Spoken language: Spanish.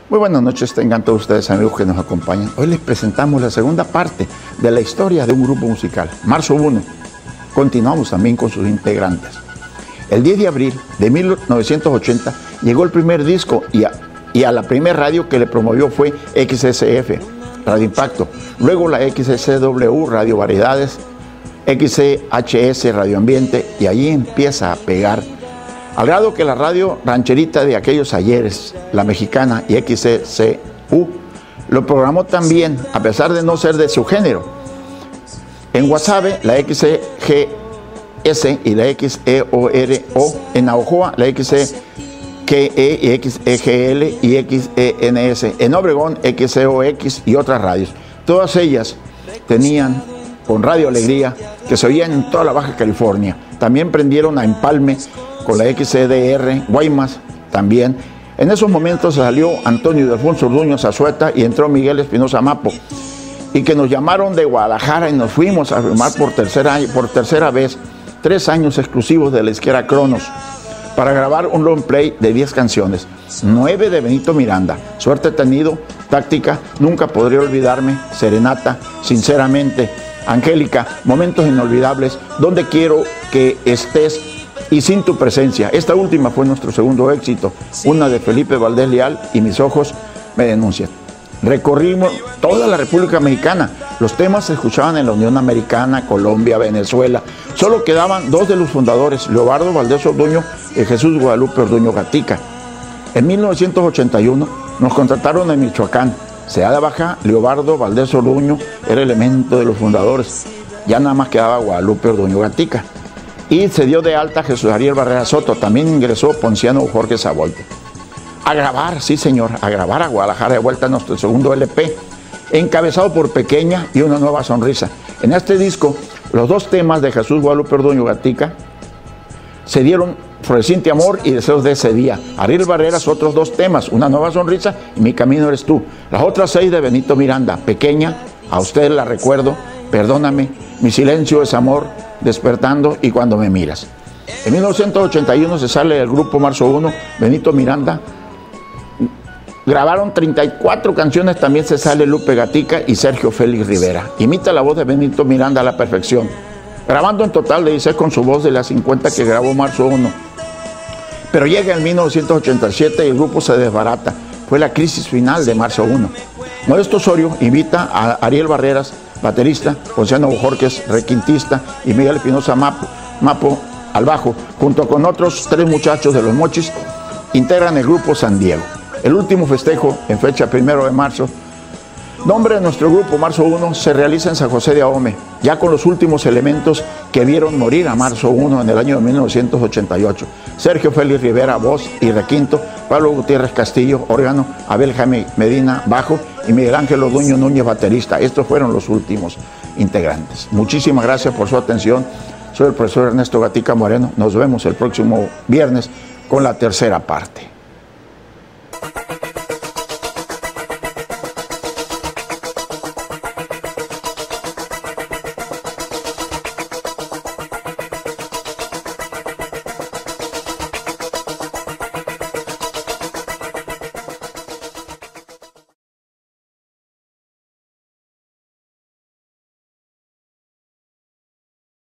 Muy buenas noches, tengan todos ustedes amigos que nos acompañan. Hoy les presentamos la segunda parte de la historia de un grupo musical, Marzo 1. Continuamos también con sus integrantes. El 10 de abril de 1980 llegó el primer disco y a la primera radio que le promovió fue XSF, Radio Impacto. Luego la XSW, Radio Variedades, XCHS, Radio Ambiente, y allí empieza a pegar. Al grado que la radio rancherita de aquellos ayeres, La Mexicana y XCCU, lo programó también, a pesar de no ser de su género. En Guasave, la XGS y la XEORO, en Navojoa, la XGE y XEGL y XENS, en Obregón, XEOX y otras radios. Todas ellas tenían con Radio Alegría, que se oían en toda la Baja California. También prendieron a Empalme con la XCDR, Guaymas también. En esos momentos salió Antonio de Alfonso Orduño Zazueta y entró Miguel Espinosa Mapo, y que nos llamaron de Guadalajara y nos fuimos a filmar por tercera vez 3 años exclusivos de la izquierda Cronos para grabar un long play de 10 canciones, 9 de Benito Miranda, Suerte he tenido, Táctica, Nunca podré olvidarme, Serenata, Sinceramente, Angélica, Momentos inolvidables, Donde quiero que estés y Sin tu presencia. Esta última fue nuestro segundo éxito, una de Felipe Valdés Leal y Mis ojos me denuncian. Recorrimos toda la República Mexicana. Los temas se escuchaban en la Unión Americana, Colombia, Venezuela. Solo quedaban 2 de los fundadores, Leobardo Valdés Orduño y Jesús Guadalupe Orduño Gatica. En 1981 nos contrataron en Michoacán. Se da de baja Leobardo Valdés Orduño, era elemento de los fundadores. Ya nada más quedaba Guadalupe Orduño Gatica. Y se dio de alta Jesús Ariel Barrera Soto. También ingresó Ponciano Jorge Sabolte. A grabar, sí señor, a grabar a Guadalajara de vuelta a nuestro segundo LP, encabezado por Pequeña y Una nueva sonrisa. En este disco, los 2 temas de Jesús Guadalupe Orduño Gatica se dieron Floreciente Amor y Deseos de ese día. Ariel Barreras, otros 2 temas, Una nueva sonrisa y Mi camino eres tú. Las otras 6 de Benito Miranda, Pequeña, A usted la recuerdo, Perdóname, Mi silencio es amor, Despertando y Cuando me miras. En 1981 se sale del grupo Marzo 1, Benito Miranda. Grabaron 34 canciones, también se sale Lupe Gatica y Sergio Félix Rivera. Imita la voz de Benito Miranda a la perfección, grabando en total de 16 con su voz de las 50 que grabó Marzo 1. Pero llega en 1987 y el grupo se desbarata. Fue la crisis final de Marzo 1. Modesto Osorio invita a Ariel Barreras, baterista, Ponciano Jorge, requintista, y Miguel Espinosa Mapo al bajo, junto con otros 3 muchachos de Los Mochis, integran el grupo San Diego. El último festejo, en fecha 1 de marzo, nombre de nuestro grupo Marzo 1, se realiza en San José de Ahome, ya con los últimos elementos que vieron morir a Marzo 1 en el año de 1988. Sergio Félix Rivera, voz y requinto, Pablo Gutiérrez Castillo, órgano, Abel Jaime Medina, bajo, y Miguel Ángel Orduño Núñez, baterista. Estos fueron los últimos integrantes. Muchísimas gracias por su atención. Soy el profesor Ernesto Gatica Moreno. Nos vemos el próximo viernes con la tercera parte.